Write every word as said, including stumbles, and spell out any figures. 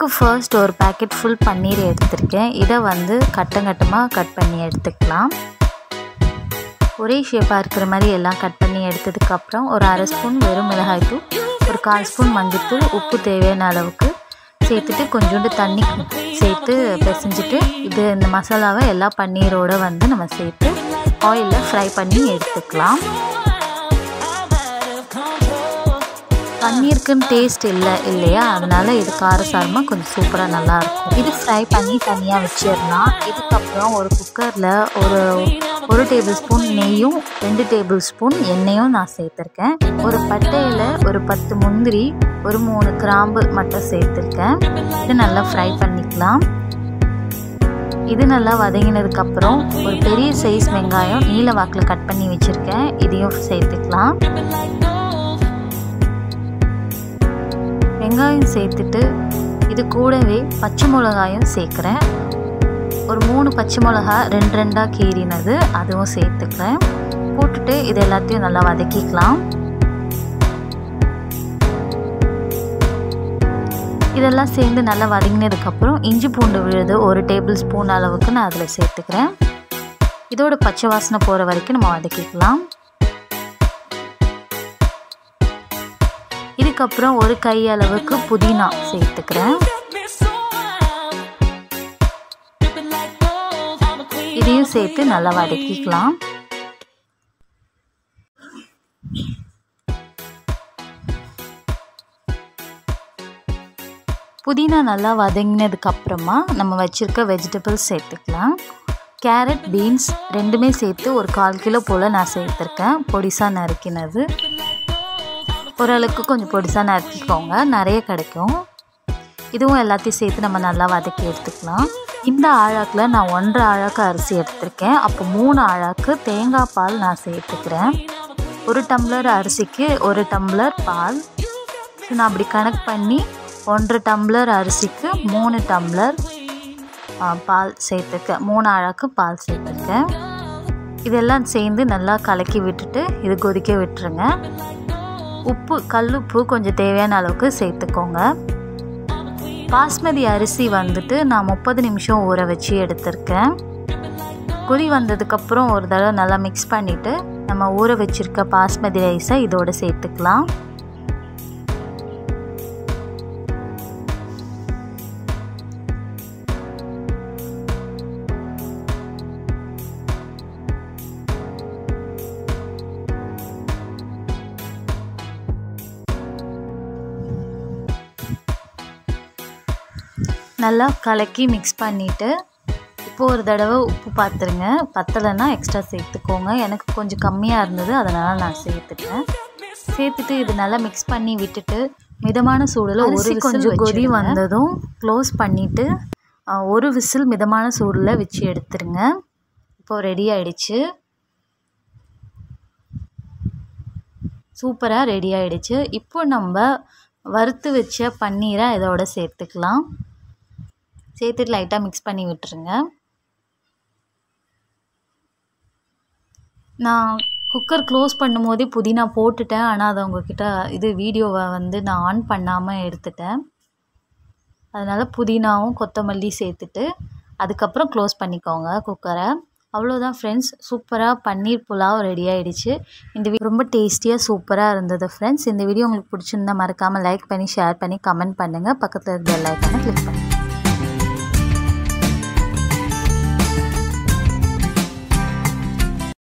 First ஒரு packet full பன்னீர் எடுத்துருக்கேன். இதை வந்து கட்டங்கட்டமாக கட் பண்ணி எடுத்துக்கலாம். ஒரே ஷேப்பாக இருக்கிற மாதிரி எல்லாம் கட் பண்ணி எடுத்ததுக்கப்புறம் ஒரு அரை ஸ்பூன் வெறும் மிளகாய்த்தூள், ஒரு கால் ஸ்பூன் மஞ்சள்தூள், உப்பு தேவையான அளவுக்கு சேர்த்துட்டு கொஞ்சோண்டு தண்ணி சேர்த்து பிசைஞ்சிட்டு இது இந்த மசாலாவை எல்லா பன்னீரோடு வந்து நம்ம சேர்த்து ஆயிலில் ஃப்ரை பண்ணி எடுத்துக்கலாம். பன்னீருக்குன்னு டேஸ்ட் இல்லை இல்லையா, அதனால் இது காரசாரமாக கொஞ்சம் சூப்பராக நல்லாயிருக்கும். இது ஃப்ரை பண்ணி தனியாக வச்சிடலாம். இதுக்கப்புறம் ஒரு குக்கரில் ஒரு ஒரு டேபிள் ஸ்பூன் நெய்யும் ரெண்டு டேபிள் ஸ்பூன் எண்ணெயும் நான் சேர்த்துருக்கேன். ஒரு பட்டையில் ஒரு பத்து முந்திரி, ஒரு மூணு கிராம்பு மட்டும் சேர்த்துருக்கேன். இது நல்லா ஃப்ரை பண்ணிக்கலாம். இது நல்லா வதங்கினதுக்கப்புறம் ஒரு பெரிய சைஸ் வெங்காயம் நீல வாக்கில் கட் பண்ணி வச்சுருக்கேன். இதையும் சேர்த்துக்கலாம். வெங்காயம் சேர்த்துட்டு இது கூடவே பச்சை மிளகாயும் சேர்க்குறேன். ஒரு மூணு பச்சை மிளகா ரெண்டு ரெண்டாக கீறினது அதுவும் சேர்த்துக்கிறேன். போட்டுட்டு இது எல்லாத்தையும் நல்லா வதக்கிக்கலாம். இதெல்லாம் சேர்ந்து நல்லா வதங்கினதுக்கப்புறம் இஞ்சி பூண்டு விழுது ஒரு டேபிள் ஸ்பூன் அளவுக்கு நான் அதில் சேர்த்துக்கிறேன். இதோட பச்சை வாசனை போகிற வரைக்கும் நம்ம வதக்கிக்கலாம். இதுக்கப்புறம் ஒரு கை அளவுக்கு புதினா சேர்த்துக்கிறேன். இதையும் சேர்த்து நல்லா வதக்கிக்கலாம். புதினா நல்லா வதங்கினதுக்கு அப்புறமா நம்ம வச்சிருக்க வெஜிடபிள்ஸ் சேர்த்துக்கலாம். கேரட், பீன்ஸ் ரெண்டுமே சேர்த்து ஒரு கால் கிலோ போல் நான் சேர்த்துருக்கேன். பொடிசாக நறுக்கினது ஓரளவுக்கு கொஞ்சம் பொடிசாக நறுக்கிக்கோங்க, நிறைய கிடைக்கும். இதுவும் எல்லாத்தையும் சேர்த்து நம்ம நல்லா வதக்கி எடுத்துக்கலாம். இந்த ஆழாக்கில் நான் ஒன்றரை ஆழாக்கு அரிசி எடுத்திருக்கேன். அப்போ மூணு ஆழாக்கு தேங்காய் பால் நான் சேர்த்துக்கிறேன். ஒரு டம்ளர் அரிசிக்கு ஒரு டம்ளர் பால். ஸோ நான் அப்படி கணக்கு பண்ணி ஒன்றரை டம்ளர் அரிசிக்கு மூணு டம்ளர் பால் சேர்த்துருக்கேன். மூணு ஆழாக்கு பால் சேர்த்துருக்கேன். இதெல்லாம் சேர்ந்து நல்லா கலக்கி விட்டுட்டு இது கொதிக்க விட்டுருங்க. உப்பு, கல்லுப்பு கொஞ்சம் தேவையான அளவுக்கு சேர்த்துக்கோங்க. பாஸ்மதி அரிசி வந்துட்டு நான் முப்பது நிமிஷம் ஊற வச்சு எடுத்திருக்கேன். கொதி வந்ததுக்கப்புறம் ஒரு தடவை நல்லா மிக்ஸ் பண்ணிவிட்டு நம்ம ஊற வச்சுருக்க பாஸ்மதி ரைஸை இதோடு சேர்த்துக்கலாம். நல்லா கலக்கி மிக்ஸ் பண்ணிவிட்டு இப்போ ஒரு தடவை உப்பு பார்த்துருங்க. பத்தலைன்னா எக்ஸ்ட்ரா சேர்த்துக்கோங்க. எனக்கு கொஞ்சம் கம்மியாக இருந்தது, அதனால் நான் சேர்த்துட்டேன். சேர்த்துட்டு இது நல்லா மிக்ஸ் பண்ணி விட்டுட்டு மிதமான சூடில் ஒரு கொஞ்சம் கொதி வந்ததும் க்ளோஸ் பண்ணிவிட்டு ஒரு விசில் மிதமான சூடில் வச்சு எடுத்துருங்க. இப்போது ரெடி ஆகிடுச்சு. சூப்பராக ரெடி ஆகிடுச்சு. இப்போ நம்ம வறுத்து வச்ச பன்னீரை இதோட சேர்த்துக்கலாம். சேர்த்துட்டு லைட்டாக மிக்ஸ் பண்ணி விட்டுருங்க. நான் குக்கர் க்ளோஸ் பண்ணும் போதே புதினா போட்டுட்டேன், ஆனால் அதை உங்ககிட்ட இது வீடியோவை வந்து நான் ஆன் பண்ணாமல் எடுத்துட்டேன். அதனால் புதினாவும் கொத்தமல்லி சேர்த்துட்டு அதுக்கப்புறம் க்ளோஸ் பண்ணிக்கோங்க குக்கரை. அவ்வளோதான் ஃப்ரெண்ட்ஸ், சூப்பராக பன்னீர் புலாவ் ரெடி ஆகிடுச்சு. இந்த வீடியோ ரொம்ப டேஸ்டியாக சூப்பராக இருந்தது ஃப்ரெண்ட்ஸ். இந்த வீடியோ உங்களுக்கு பிடிச்சிருந்தா மறக்காமல் லைக் பண்ணி ஷேர் பண்ணி கமெண்ட் பண்ணுங்கள். பக்கத்தில் இருக்க பெல் ஐகானை கிளிக் பண்ணுங்கள்.